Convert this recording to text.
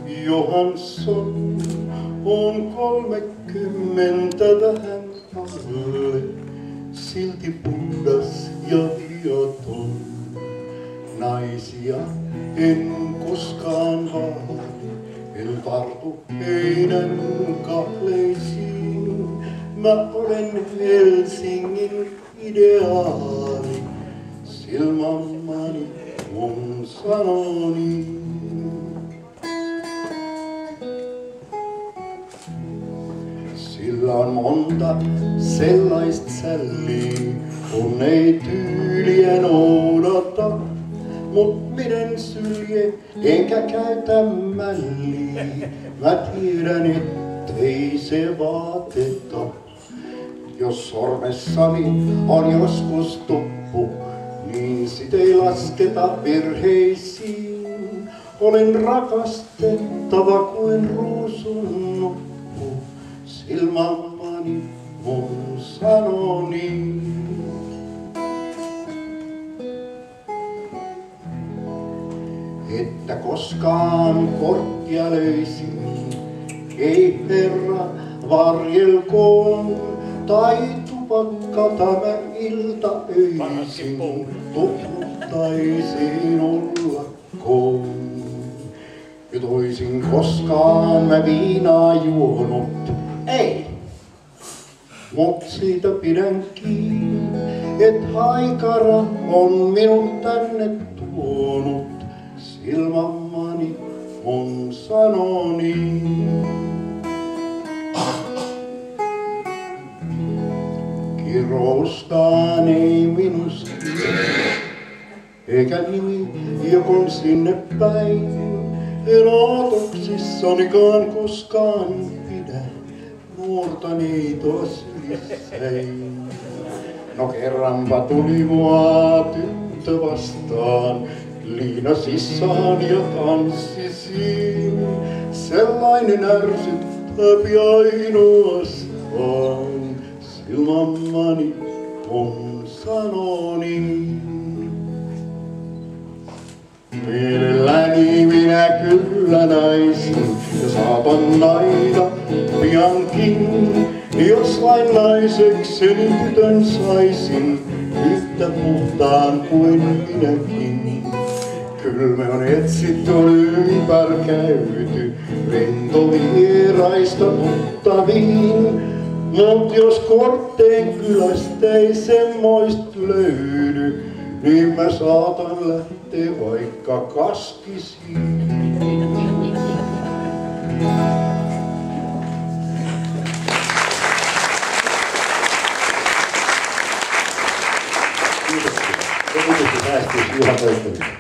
Johansson on 30 vähän alle, silti puhdas ja viaton. Naisia en koskaan vaadi, en tartu heidän kahleisiin. Mä olen Helsingin ideaali, silmammani mun sanoni. Sillä on monta sellaista sälliä, kun ei tyyliä noudata. Mut miten sylje enkä käytä mälliä, mä tiedän ettei se vaateta. Jos sormessani on joskus tuppu, niin sit ei lasketa perheisiin. Olen rakastettava kuin ruusun nuppu, silmammani mun sanoni. Että koskaan korttia löisin, ei herra varjelkoon, tai tupakka tämä iltaöisin tuputtaisin ollakoon. Nyt oisin koskaan mä viinaa juonut, ei, mut siitä pidän kiinni, et haikara on minut tänne tuonut. Silmammani mun sanoni. Kiroustaan ei minusta, eikä nimi jokon sinne päin. En otoksissanikaan koskaan pidä nuorta niitoa sylissäin. No kerranpa tuli mua tyttö vastaan, liinasissaan ja tanssisiin. Sellainen ärsyttävi ainoastaan, silmammani mun sanoni. Mielelläni minä kyllä naisin ja saatan naida piankin, jos vain naisekseni tytön saisin, yhtä puhtaan kuin minäkin. Kyllä me on etsitty, on ympärikäyty, lentovieraista tuttaviin. Mut jos Kortteen kylästä ei semmoist löydy, niin mä saatan lähteä vaikka Kaskisiin. Kiitoksia. Kiitoksia päästyisi Juha Pöystäminen.